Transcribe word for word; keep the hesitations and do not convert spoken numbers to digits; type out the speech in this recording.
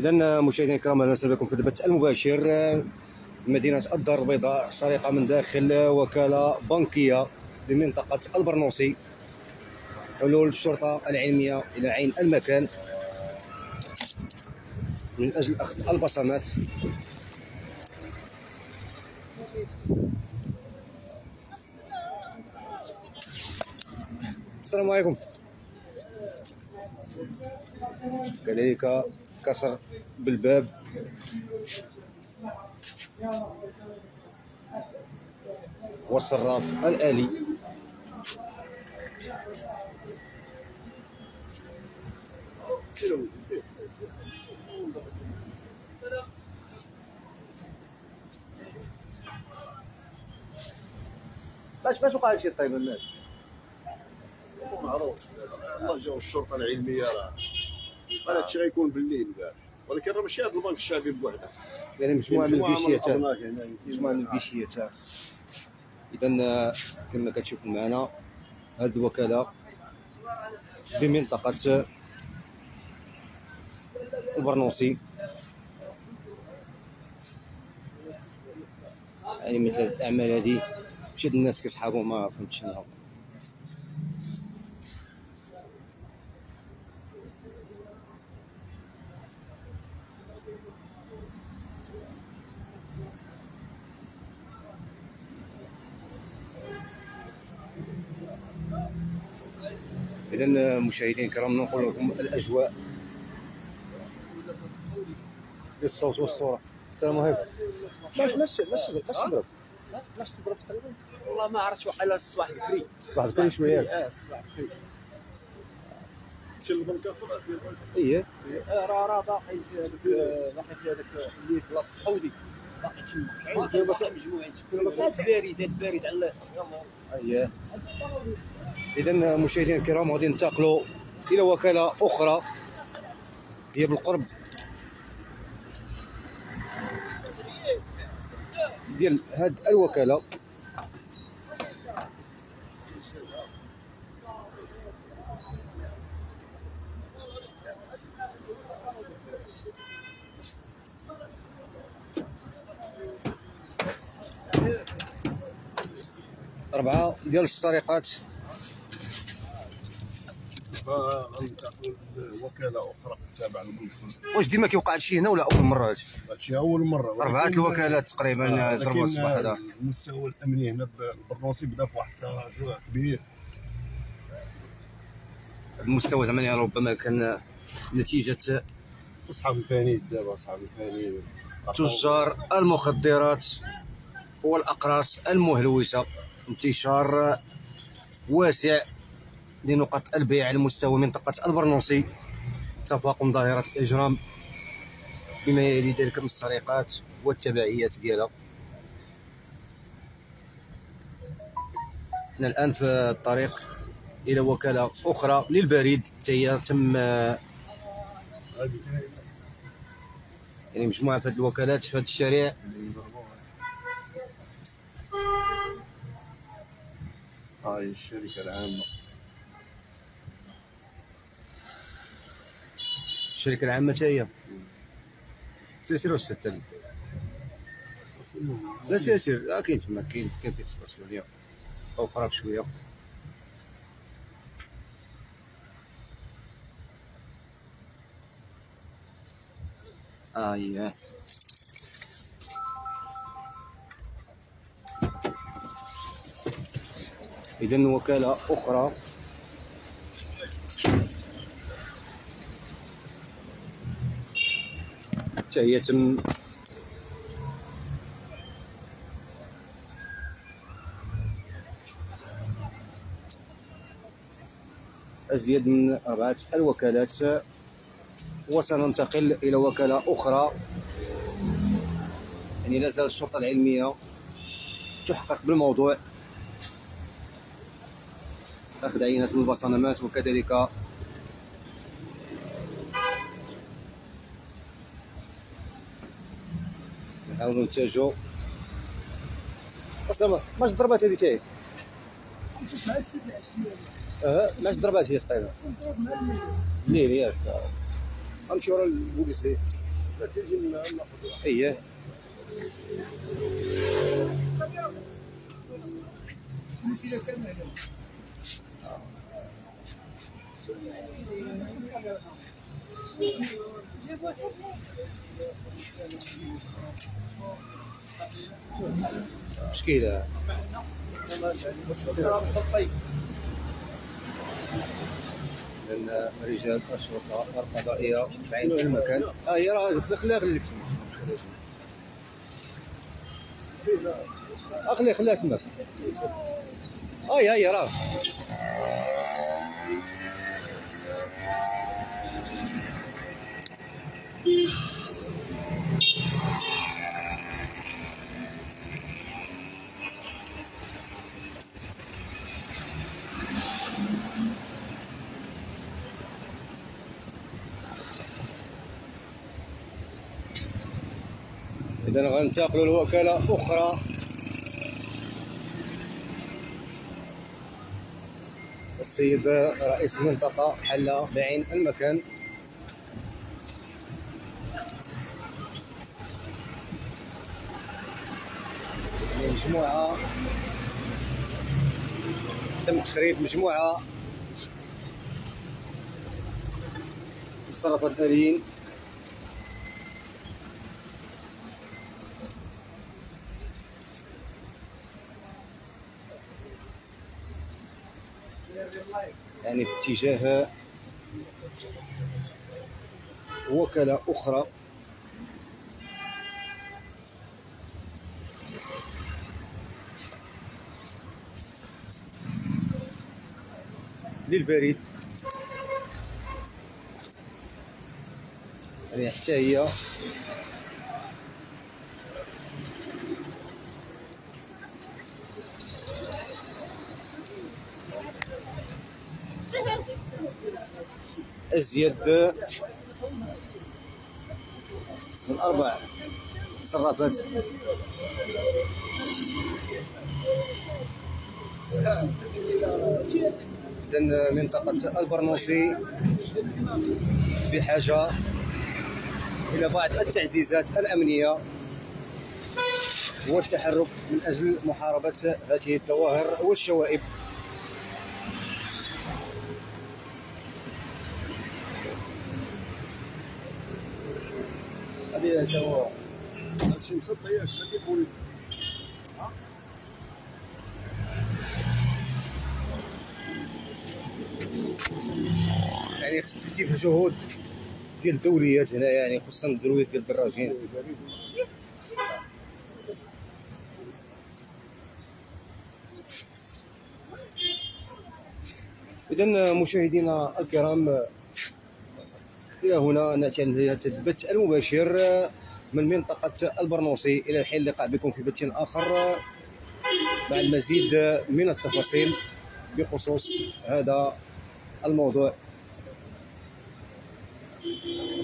إذا مشاهدينا الكرام، اهلا وسهلا بكم في البث المباشر. مدينة الدار البيضاء، سرقة من داخل وكالة بنكية بمنطقة البرنوسي. حلول الشرطة العلمية إلى عين المكان من أجل أخذ البصمات. السلام عليكم. كذلك كسر بالباب، والصراف الآلي. باش باش وقع هادشي تقريبا؟ مات ما عرفتش الله. جاو الشرطه العلميه، راه راه هادشي غيكون بالليل كاع، ولكن راه ماشي هذا البنك الشعبي بوحده، يعني مجموعه من الفيشيات، مجموعه من الفيشيات. اذا كما كتشوفوا معنا هذه الوكاله بمنطقه البرنوسي. يعني مثل الاعمال هذه ماشي الناس كيصحابوا، ما فهمتش انا. إذا مشاهدينا الكرام، ننقل لكم الأجواء بالصوت والصورة. السلام عليكم. باش ماشي ماشي ماشي تضرب ماشي تضرب تقريبا. والله ما عرفتش، وقيلا الصباح بكري. الصباح بكري شوية. اه الصباح بكري مشى للبنك اخر ديال اييه. راه راه باقي في هذاك باقي في هذاك اللي في بلاصه الحوضي، باقي تما باقي بس مجموعين بس بارد البارد على الاخر. اييه. إذا مشاهدينا الكرام، غادي ننتقلوا إلى وكالة أخرى هي بالقرب ديال هاد الوكالة. أربعة ديال السرقات. غننتقلوا لوكاله اخرى تابعه للبنك. واش ديما كيوقع هادشي هنا ولا أول مرة هادشي؟ هادشي اول مره. أربعة الوكالات تقريبا ضربوا الصباح هذا. المستوى الامني هنا بالبرنوسي بدا في واحد التراجع كبير. المستوى زعما ربما كان نتيجة اصحاب الفانيد دابا، اصحاب الفانيد تجار المخدرات والأقراص المهلوسة. انتشار واسع لنقط البيع على مستوى منطقة البرنوسي. تفاقم ظاهرة الإجرام بما يلي ذلك من السرقات والتبعيات ديالها. احنا الآن في الطريق إلى وكالة أخرى للبريد، حتى هي تم يعني مجموعة في هذه الوكالات في هذا الشارع. هاي الشركة العامة، الشركة العامة حتى هي. سير سير واش تتل لا سير سير. اه كاين تما، كاين كاين في الستاسيون او قراب شوية. اه اييه. إذا وكالة أخرى حتى هي تم أزيد من أربعة الوكالات. وسننتقل إلى وكالة أخرى. يعني لا زال الشرطة العلمية تحقق بالموضوع، أخذ عينات من البصمات، وكذلك نحاولوا نتجهوا. اسامه ماش ضربات هذه تاهي؟ مشيت مع السيد العشيه. اه ماش ضربات هي تقريبا؟ نضرب مع الليل. الليل ياك. غنمشيو ورا البوليس ليه. تيجي من ناخذ اييه. مشكلة لأن رجال الشرطة القضائية بعين كل مكان. اه هي راه خليها خليها خليها خليها تماك. هاي هاي راه إذا غننتقلوا لوكالة أخرى. السيد رئيس المنطقة حل بعين المكان. مجموعة تم تخريب مجموعة مصرفات آليين. يعني في اتجاه وكالة أخرى. للبريد يعني حتى هي أزيد من أربع صرافات. إذن منطقة البرنوسي بحاجة إلى بعض التعزيزات الأمنية والتحرك من أجل محاربة هذه الظواهر والشوائب. هذه انت هو هادشي مسطي ياك ما تيقول يعني خص تكتيف الجهود ديال الدوريات هنا، يعني خصوصا الدوريات ديال الدراجين. إذا مشاهدينا الكرام، إلى هنا نأتي على هذا البث المباشر من منطقة البرنوسي. إلى الحين اللقاء بكم في بث آخر مع المزيد من التفاصيل بخصوص هذا الموضوع.